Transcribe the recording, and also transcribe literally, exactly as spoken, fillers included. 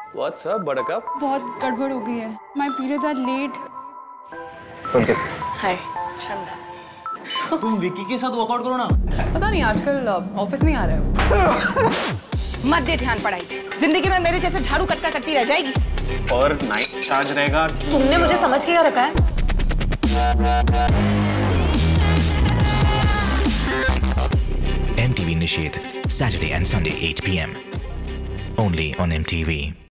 What's up, Buttercup? बहुत गड़बड़ हो गई है। My periods are late. Pulkit. Hi, चंदा। तुम विकी के साथ वर्कआउट करो ना। पता नहीं आजकल ऑफिस नहीं आ रहे हो। मत दे ध्यान पढ़ाई पे। जिंदगी में मेरे जैसे झाड़ू कटका करती रह जाएगी। और नाइट चार्ज रहेगा। तुमने मुझे समझ के क्या रखा है? M T V Nishedh, Saturday and Sunday eight p m Only on M T V.